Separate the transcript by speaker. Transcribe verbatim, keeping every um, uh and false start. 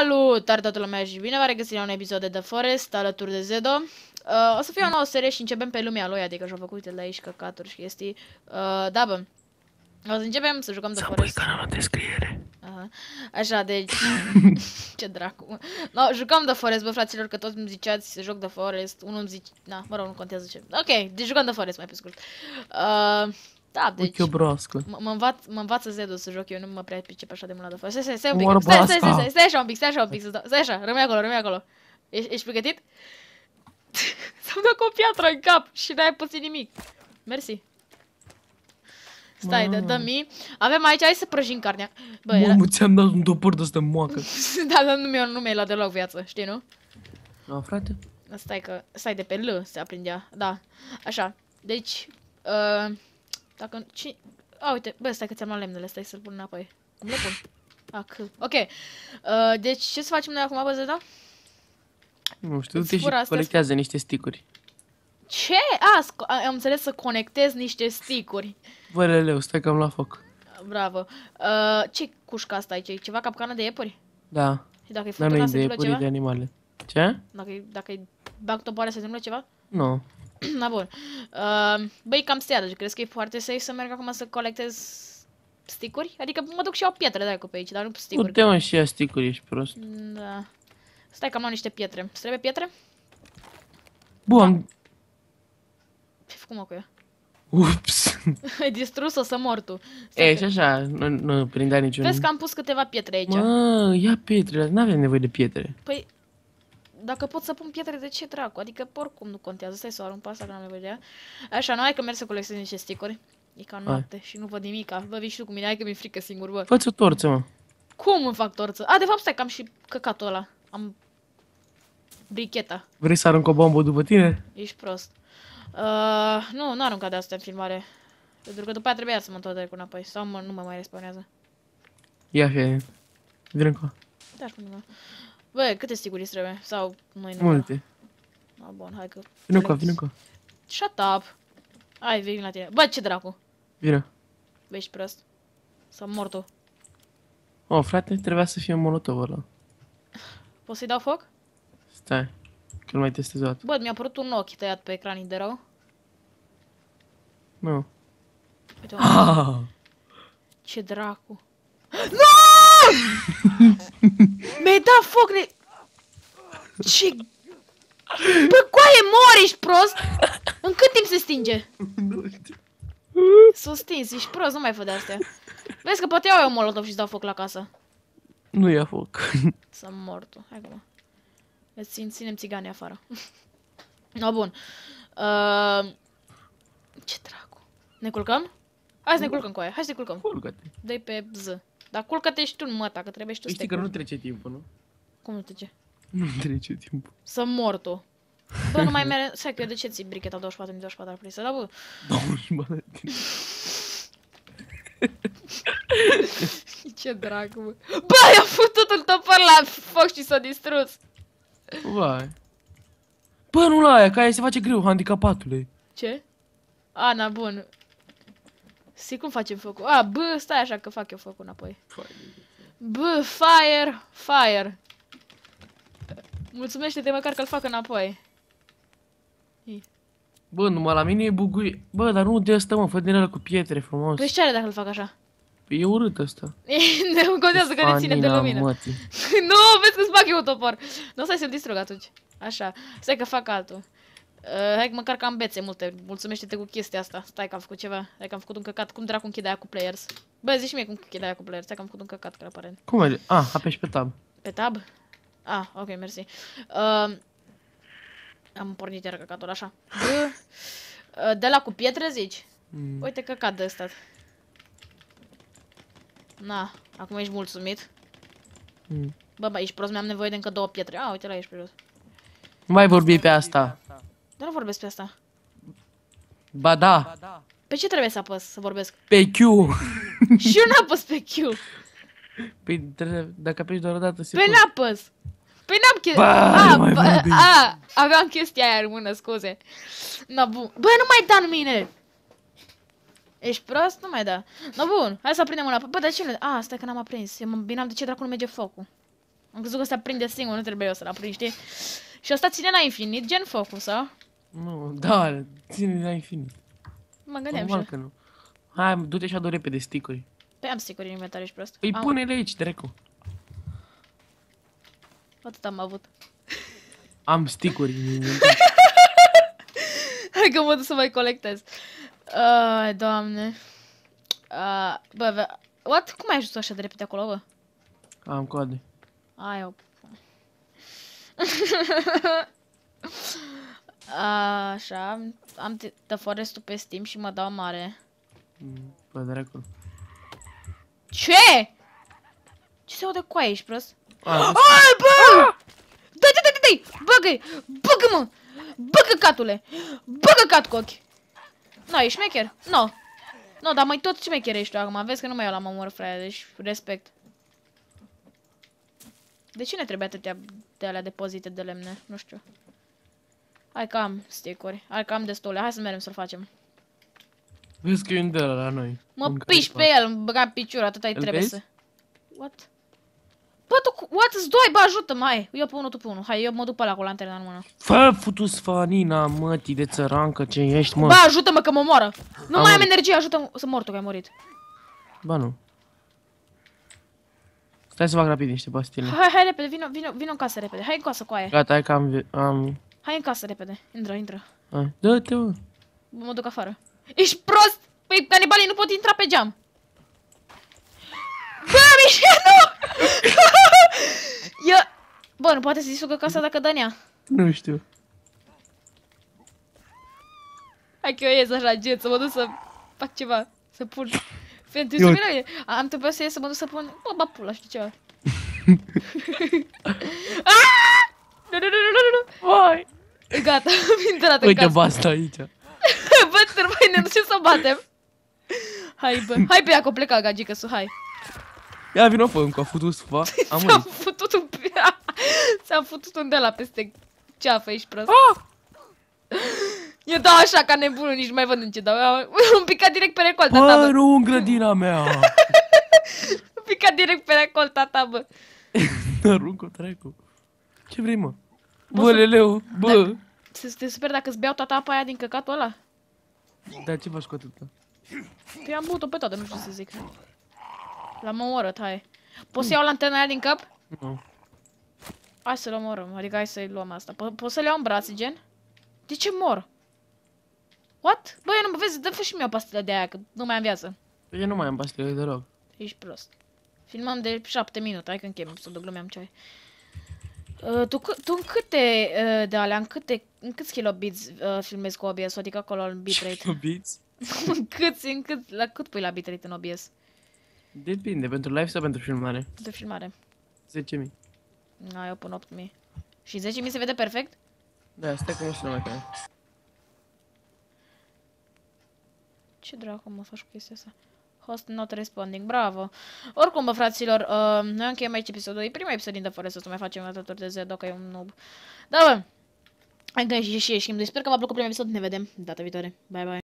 Speaker 1: Salutare toată lumea și bine v-am regăsit la un episod de The Forest alături de Zedo. Uh, o să fie o nouă serie și începem pe lumea lui, adică și-au făcut el de aici căcaturi și chestii. Uh, da, bă. O să începem să jucăm The Forest.
Speaker 2: Să pui canalul în descriere.
Speaker 1: Aha. Așa, deci... Ce dracu. No, jucăm The Forest, bă, fraților, că toți îmi ziceați să joc The Forest. Unul îmi zice... Na, mă rog, nu contează ce... Ok, deci jucăm The Forest, mai pe scurt. Uh, da, deci...
Speaker 2: Uite o broască.
Speaker 1: Mă învaț, mă învață Zedo să joc, eu nu mă prea pricep așa de mult la The Forest. Stai, stai, stai un pic, stai, stai, stai, stai, stai așa un pic, stai așa un pic, stai așa, rămâi acolo, rămâi acolo. Ești, ești pregătit? Să-mi dă cu o piatră în cap și n-ai pățit nimic. Mersi. Stai, dă, dă-mi. Avem aici, hai să prăjim carnea. Bă,
Speaker 2: Mamă, era... ți-am dat un topor de ăsta moacă.
Speaker 1: Da, dar nu mi-e nu mi-e la deloc viață, știi, nu?
Speaker 2: Da, frate.
Speaker 1: Stai că, stai de pe L se aprindea, da. Așa, deci, uh, dacă, ci... A, uite, bă, stai că ți-am luat lemnele, stai să-l pun înapoi. Cum le pun? A, că, ok. Uh, deci, ce să facem noi acum, bă, Zedo?
Speaker 2: Nu știu, du-te și colectează niște sticuri.
Speaker 1: Ce? A, am înțeles să conectez niște sticuri.
Speaker 2: Bă, leleu, stai că am la foc.
Speaker 1: Bravo. Uh, ce cușca asta aici? E ceva capcană de iepuri?
Speaker 2: Da.
Speaker 1: Și dacă e
Speaker 2: Dar nu
Speaker 1: furtuna,
Speaker 2: e
Speaker 1: se
Speaker 2: de
Speaker 1: întâmplă
Speaker 2: iepuri,
Speaker 1: ceva?
Speaker 2: de animale. Ce?
Speaker 1: Dacă, dacă bag topoare, se întâmplă ceva?
Speaker 2: Nu.
Speaker 1: Na, bun. Uh, băi, cam steadă, crezi că e foarte safe să merg acum să colectez sticuri? Adică mă duc și iau pietre de-aia pe aici, dar nu sticuri.
Speaker 2: Du-te mă și ia sticuri, ești prost.
Speaker 1: Da. Stai că am luat niște pietre. Îți trebuie pietre?
Speaker 2: Bă, am...
Speaker 1: Ce-ai făcut, mă, cu ea?
Speaker 2: Ups.
Speaker 1: Ai distrus-o să mor tu.
Speaker 2: E, și așa, nu, nu prindea niciun...
Speaker 1: Vezi că am pus câteva pietre aici.
Speaker 2: Mă, ia pietrele, n-avem nevoie de pietre.
Speaker 1: Păi, dacă pot să pun pietre, de ce dracu? Adică, oricum nu contează. Stai să o arunc pe asta, că n-am nevoie de ea. Așa, nu, hai că merg să colectez niște sticuri. E ca noapte și nu văd nimica. Bă, vii și tu cu mine, hai că mi-e frică singur, bă.
Speaker 2: Fă-ți o torță, mă.
Speaker 1: Cum îmi fac torță? A, de fapt, stai că am și căcatul ăla. Am bricheta.
Speaker 2: Vrei să arunc o bombă după tine?
Speaker 1: Ești prost. Uh, nu, nu arunca de asta în filmare. Pentru că după aia trebuia să mă întorc direct înapoi. Sau mă, nu mă mai respawnează.
Speaker 2: Ia fie. Vine încă.
Speaker 1: Da, cum nu. Bă, câte sticuri îți trebuie? Sau noi nu?
Speaker 2: Multe.
Speaker 1: Ah, bun, hai că...
Speaker 2: Vine încă, vine încă.
Speaker 1: Shut up. Hai, vin la tine. Bă, ce dracu?
Speaker 2: Vine.
Speaker 1: Bă, ești prost. Sau mor tu.
Speaker 2: Oh, frate, trebuia să fie un molotov ăla.
Speaker 1: Poți să-i dau foc?
Speaker 2: Stai, că nu mai testez o dată.
Speaker 1: Bă, mi-a apărut un ochi tăiat pe ecran, de rău.
Speaker 2: Nu.
Speaker 1: Uite,
Speaker 2: Ah!
Speaker 1: ce dracu. Nu! Mi-ai dat foc de... Ce... Bă, coaie, mori, ești prost? În cât timp se stinge?
Speaker 2: Nu știu.
Speaker 1: S-o stins, ești prost, nu mai fă de astea. Vezi că poate iau eu un molotov și-ți dau foc la casă.
Speaker 2: Nu ia foc.
Speaker 1: Să mor tu, hai că mă. Îți țin, ținem țiganii afară. No, bun. Uh... Ce dracu. Ne culcăm? Hai să ne culcăm cu aia, hai să ne culcăm.
Speaker 2: Culcă-te.
Speaker 1: Dă-i pe Z. Dar culcă-te și tu în măta, că trebuie și tu să te
Speaker 2: Știi că nu
Speaker 1: culci.
Speaker 2: trece timpul, nu?
Speaker 1: Cum nu te ce?
Speaker 2: Nu trece timpul.
Speaker 1: Să mor tu. Bă, nu mai mere... Stai că eu de ce ți bricheta douăzeci și patru douăzeci și patru ar trebui să da, bă?
Speaker 2: douăzeci și patru.
Speaker 1: Ce dracu, bă. Bă, i-am făcut un topor la foc și s-a distrus.
Speaker 2: Vai. Bă, nu la aia, că aia se face greu, handicapatule.
Speaker 1: Ce? Ana, bun. Și cum facem focul? A, bă, stai așa că fac eu focul înapoi. Bă, fire, fire. Mulțumește-te măcar că-l fac înapoi.
Speaker 2: Bă, numai la mine e bugui. Bă, dar nu de asta, mă, fă din ăla cu pietre frumos.
Speaker 1: Păi ce are dacă îl fac așa?
Speaker 2: Păi e urât ăsta.
Speaker 1: Nu contează că ne ține de lumină. Nu, vezi că-ți fac eu un topor. Nu, stai să-l distrug atunci. Așa, stai că fac altul. Uh, hai că măcar că am bețe multe. Mulțumește-te cu chestia asta. Stai că am făcut ceva. Hai că am făcut un căcat. Cum dracu închide aia cu players? Bă, zici mie cum închide aia cu players. Stai că am făcut un căcat, că aparent.
Speaker 2: Cum merge? Ah, apeși pe tab.
Speaker 1: Pe tab? Ah, ok, mersi. Uh, am pornit iar căcatul, așa. Bă, uh, de la cu pietre zici?
Speaker 2: Mm.
Speaker 1: Uite căcat de ăsta. Na, acum ești mulțumit.
Speaker 2: Mm.
Speaker 1: Bă, bă, ești prost, mi-am nevoie de încă două pietre. Ah, uite la ești pe jos.
Speaker 2: Nu mai vorbi pe asta.
Speaker 1: Dar nu vorbesc pe asta.
Speaker 2: Ba da.
Speaker 1: Pe ce trebuie să apăs să vorbesc?
Speaker 2: Pe Q.
Speaker 1: Și eu n-apăs pe Q.
Speaker 2: Păi trebuie, dacă apeși doar o dată se
Speaker 1: Pe
Speaker 2: poate.
Speaker 1: n-apăs. Păi n-am chestia.
Speaker 2: Ba,
Speaker 1: A,
Speaker 2: mai
Speaker 1: ba,
Speaker 2: vorbi.
Speaker 1: a, aveam chestia aia în mână, scuze. Na, bun. Bă, nu mai da în mine. Ești prost? Nu mai da. No, bun, hai să aprindem una. Bă, de ce nu... A, stai că n-am aprins. Eu mă binam de ce dracu nu merge focul. Am crezut că se aprinde singur, nu trebuie eu să-l aprind, știi? Și ăsta ține la infinit, gen focul, sau?
Speaker 2: Nu, da, ține la infinit.
Speaker 1: Mă gândeam
Speaker 2: Normal
Speaker 1: și
Speaker 2: că nu. Hai, du-te și adu repede stick-uri.
Speaker 1: Păi am stick-uri în inventar, ești prost.
Speaker 2: Păi
Speaker 1: Am...
Speaker 2: pune-le aici, dracu.
Speaker 1: Atât am avut.
Speaker 2: Am stick-uri în inventar.
Speaker 1: Hai că mă duc să mai colectez. Ai, doamne. Uh, bă, bă, what? Cum ai ajuns așa de repede acolo, bă?
Speaker 2: Am coade.
Speaker 1: Ai, o... Așa, am The Forest-ul pe Steam și mă dau mare.
Speaker 2: Bă, dracu.
Speaker 1: Ce? Ce se aude cu aia, ești prost?
Speaker 2: Ai,
Speaker 1: bă! Dai, dai, dai, dai! Bagă-i! Bagă-mă! Bagă, catule! Bagă, cat cu ochi! No, ești șmecher? No. No, dar mai tot șmecher ești tu acum. Vezi că nu mai iau la mămur, frate, deci respect. De ce ne trebuie atâtea de alea depozite de lemne? Nu știu. Hai că am stick-uri. Hai că am destule. Hai să mergem să-l facem.
Speaker 2: Vezi că e un de ăla la noi.
Speaker 1: Mă piși pe el, îmi băga piciorul, atâta îi trebuie
Speaker 2: vezi?
Speaker 1: să... What? Bă, tu, what, îți doi, bă, ajută-mă, hai. Eu pe unul, tu pe unul. Hai, eu mă duc pe ăla cu lanterna în mână.
Speaker 2: Fă futus fanina, mătii de țărancă ce ești, mă.
Speaker 1: Bă, ajută-mă că mă moară. Nu
Speaker 2: Am
Speaker 1: mai am
Speaker 2: murit.
Speaker 1: energie, ajută-mă să mor tu că ai murit.
Speaker 2: Ba nu. Stai să fac rapid niște pastile.
Speaker 1: Hai, hai, repede, vino, vino, vino în casă repede. Hai în casă cu aia.
Speaker 2: Gata, hai că am... am...
Speaker 1: Hai în casă repede. Intră, intră.
Speaker 2: Hai, dă-te, mă.
Speaker 1: Mă duc afară. Ești prost? Păi canibalii nu pot intra pe geam. Bă, Mișa, nu! Eu... Bă, nu poate să distrugă casa dacă dă în ea.
Speaker 2: Nu știu.
Speaker 1: Hai că eu ies așa, gen, să mă duc să fac ceva. Să pun... Pentru să vină. Am trebuit să ies să mă duc să pun... Bă, bă, pula, știu ceva. Nu, nu, nu, nu, nu, nu.
Speaker 2: Vai.
Speaker 1: Gata, am intrat în
Speaker 2: Uite,
Speaker 1: casă.
Speaker 2: basta aici.
Speaker 1: Bă, trebuie, ne ducem să batem. Hai, bă. Hai pe ea, că o pleca gagică su, hai.
Speaker 2: Ia vino fă încă, a futus fa. Am
Speaker 1: Ți-am
Speaker 2: murit.
Speaker 1: futut un... Ți-am futut un de la peste ceafă, ești prost.
Speaker 2: Ah!
Speaker 1: Eu dau așa ca nebunul, nici nu mai văd în ce dau. Un picat direct pe recol, tata,
Speaker 2: Bă,
Speaker 1: bă.
Speaker 2: nu în grădina mea.
Speaker 1: Un picat direct pe recol, tata, bă.
Speaker 2: Aruncă-o, trecu. Ce vrei, mă? Bă, leleu, bă.
Speaker 1: Să te super dacă îți beau toată apa aia din căcatul ăla?
Speaker 2: Dar ce faci cu atâta?
Speaker 1: Păi am băut-o pe toată, nu știu ce să zic. L-am omorât, hai. Poți să iau lanterna aia din cap?
Speaker 2: Nu.
Speaker 1: Hai să-l omorâm, adică hai să-i luăm asta. Po Poți să le iau în brațe, gen? De ce mor? What? Băi, nu mă vezi, dă-mi și mie o pastilă de aia, că nu mai am viață.
Speaker 2: Eu nu mai am pastile, de rog.
Speaker 1: Ești prost. Filmam de șapte minute, hai că închem, să duc glumeam ce ai. Uh, tu, tu în câte uh, de alea, în câte, în câți kilobits uh, filmezi cu O B S, adică acolo în bitrate?
Speaker 2: Kilobits?
Speaker 1: În câți, în cât, la cât pui la bitrate în O B S?
Speaker 2: Depinde, pentru live sau pentru filmare?
Speaker 1: De filmare.
Speaker 2: zece mii.
Speaker 1: Na, eu pun opt mii. Și zece mii se vede perfect?
Speaker 2: Da, stai că nu știu mai tare.
Speaker 1: Ce dracu mă faci cu chestia asta? Host not responding, bravo. Oricum, bă, fraților, uh, noi încheiem aici episodul. E prima episod din The Forest, o să mai facem atât de Zedo, că e un noob. Da, bă! Hai că și ieșim. Sper că v-a plăcut primul episod, ne vedem data viitoare. Bye, bye!